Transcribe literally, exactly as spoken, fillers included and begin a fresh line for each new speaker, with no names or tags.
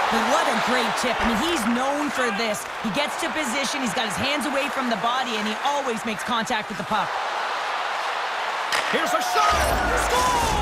But what a great tip. I mean, he's known for this. He gets to position, he's got his hands away from the body, and he always makes contact with the puck.
Here's a shot! Score!